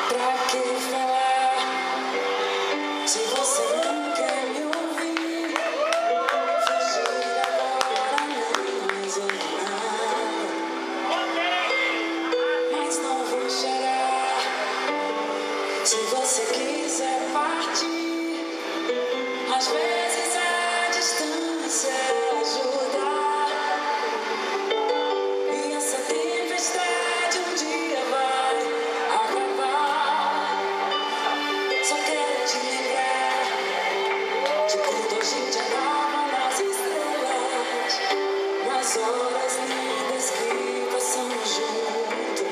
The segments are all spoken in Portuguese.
Pra que falar se você não quer me ouvir? Fugir agora não resolve nada, mas não vou chorar. Se você quiser partir, às vezes a distância ajuda. E essa tempestade um dia vai acabar. Só quero te lembrar de quando a gente andava nas estrelas, nas horas lindas que passamos juntos.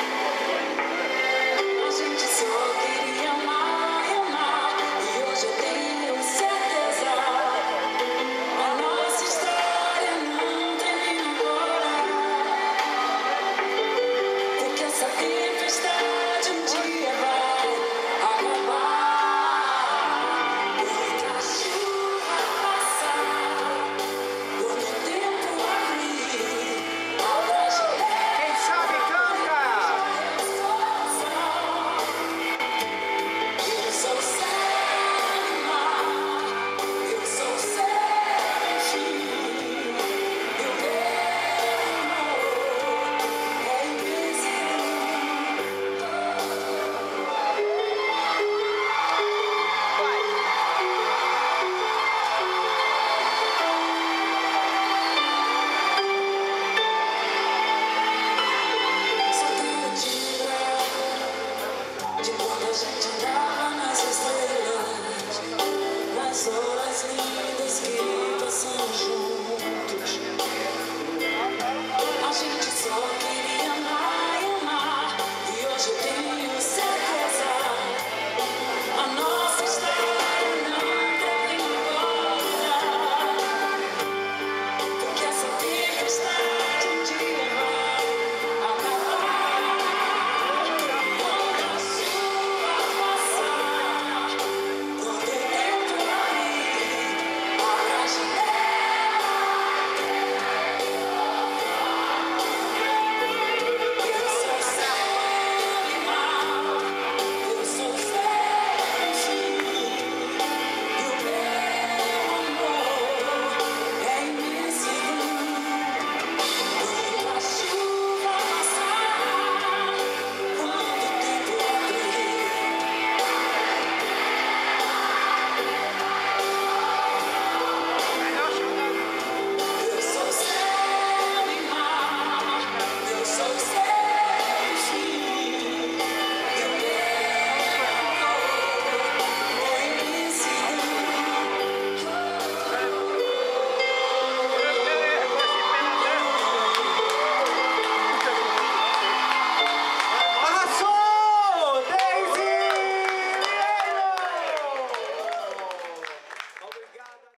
A gente só queria amar e amar, e hoje eu tenho certeza, a nossa história não termina agora. Porque essa tempestade um dia vai acabar. Quando a chuva passar, quando o tempo abrir, a geleira. Quem sabe canta! Eu sou sem mar, eu sou sem fim. Meu amor é invisível. Só quero te lembrar de quando a gente andava nas estrelas, nas horas lindas que passamos juntos. A gente só